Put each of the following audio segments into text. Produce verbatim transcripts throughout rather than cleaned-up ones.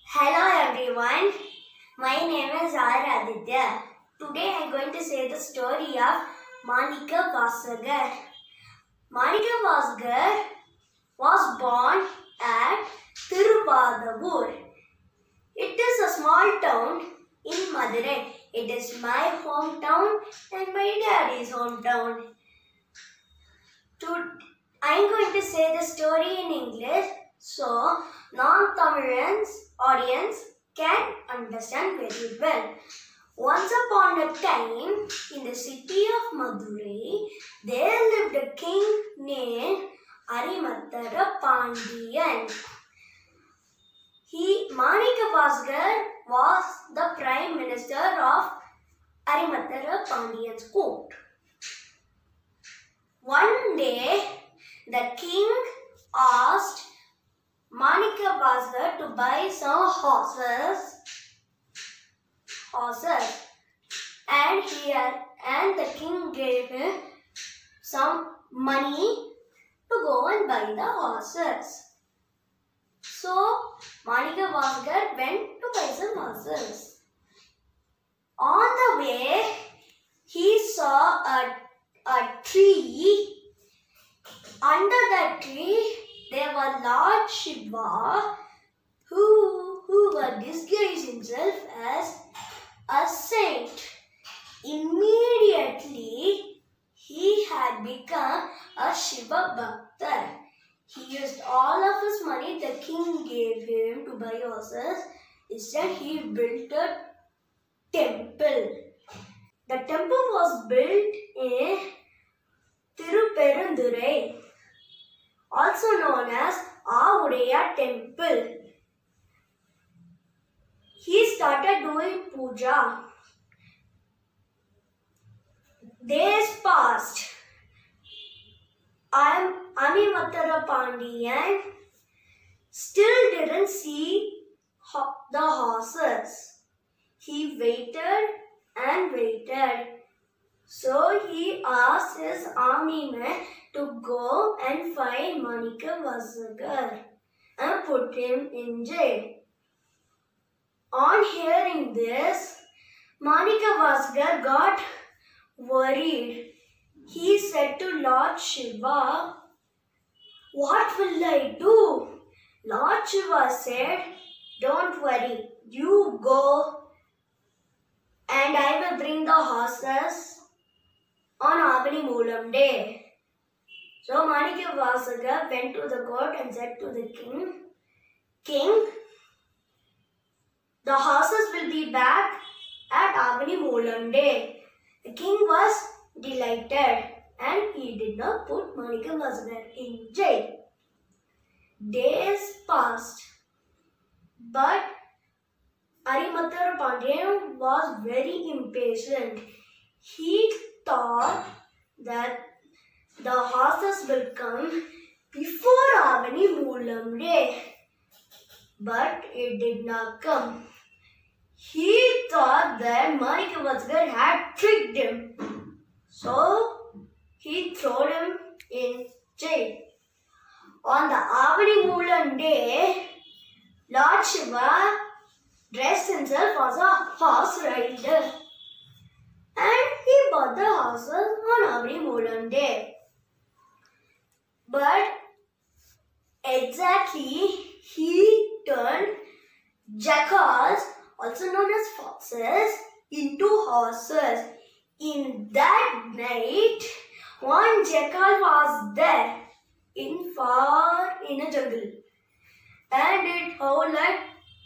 Hello everyone, my name is R. Aditya. Today I am going to say the story of Manika Vasagar. Manika Vasagar was born at Tirupavur. It is a small town in Madurai. It is my hometown and my daddy's hometown. I am going to say the story in English so non-Tamilians audience can understand very well. Once upon a time, in the city of Madurai, there lived a king named Arimattara Pandiyan. He, Manika Vasagar was the Prime Minister of Arimattara Pandiyan's court. One day, the king asked Manika Vasagar to buy some horses, horses, and he had, and the king gave him some money to go and buy the horses. So Manika Vasagar went to buy some horses. On the way, he saw a a tree. Under that tree, there was Lord Shiva, who, who would disguise himself as a saint. Immediately, he had become a Shiva Bhakta. He used all of his money the king gave him to buy horses. Instead, he built a temple. The temple was built in Tiruperandurai, also known as Avudaya Temple. He started doing puja. Days passed. Arimattara Pandiyan still didn't see the horses. He waited and waited. So he asked his army men to go and find Manika Vasagar and put him in jail. On hearing this, Manika Vasagar got worried. He said to Lord Shiva, "What will I do?" Lord Shiva said, "Don't worry, you go and I will bring the horses on Avani Moolam day." So Manika Vasagar went to the court and said to the king, "King, the horses will be back at Avani Moolam day." The king was delighted and he did not put Manika Vasagar in jail. Days passed, but Arimattara Pandiyan was very impatient. He thought that the horses will come before Avani Moolam day, but it did not come. He thought that Manika Vasagar had tricked him, so he threw him in jail. On the Avani Moolam day, Lord Shiva dressed himself as a horse rider and he bought the horses on Avani Moolam day. But exactly he turned jackals, also known as foxes, into horses. In that night, one jackal was there in far in a jungle and it howled like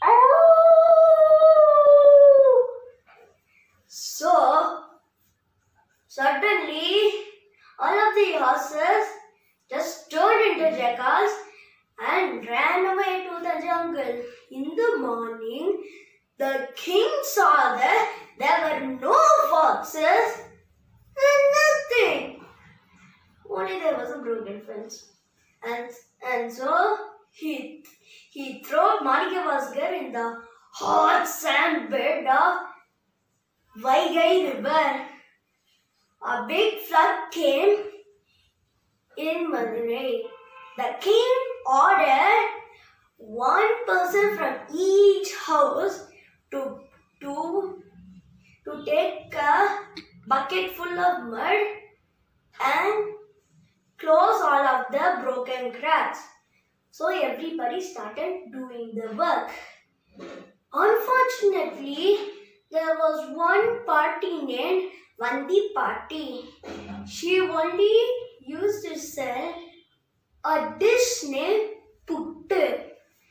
so, suddenly, all of the horses just turned into jackals and ran away to the jungle. In the morning, the king saw that there were no foxes and nothing. Only there was a broken fence. And, and so, he, he threw Manika Vasagar in the hot sand bed of Vaigai river. A big flood came in Madurai. The king ordered one person from each house to, to, to take a bucket full of mud and close all of the broken cracks. So everybody started doing the work. Unfortunately, there was one party named Vandi Party. She only used to sell a dish named Puttu.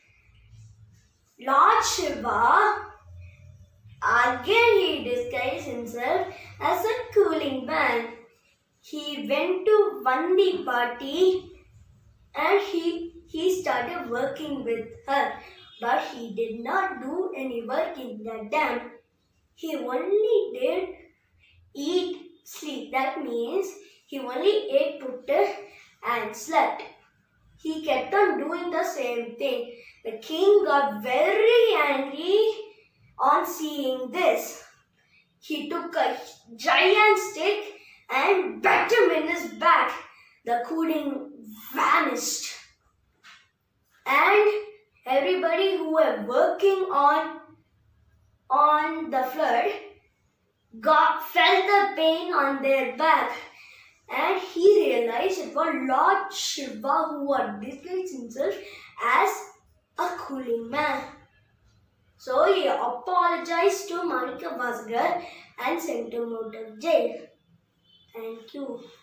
Lord Shiva, again he disguised himself as a cooling man. He went to Vandi Party and he, he started working with her. But he did not do any work in the dam. He only did eat, sleep. That means he only ate puttu and slept. He kept on doing the same thing. The king got very angry on seeing this. He took a giant stick and beat him in his back. The cooling vanished. And everybody who were working on, on the flood got felt the pain on their back. And he realized it was Lord Shiva who had disguised himself as a cooling man. So he apologized to Manikavasagar and sent him out of jail. Thank you.